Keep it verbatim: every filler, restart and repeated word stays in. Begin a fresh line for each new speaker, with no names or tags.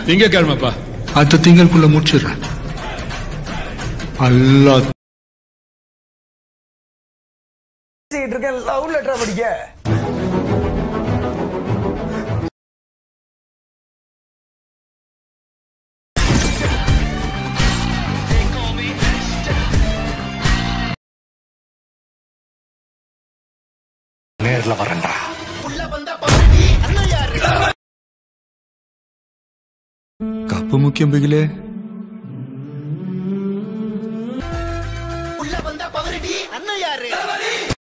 திங்கக்கிழமைப்பா.
அடுத்த திங்களுக்குள்ள முடிச்சிடுறேன். அல்லா
love letter படிக்க
நேர்ல வரண்டா. கப்பு முக்கியம் பிகிலே.
உள்ள வந்தா பவரடி அண்ணன் யாரு?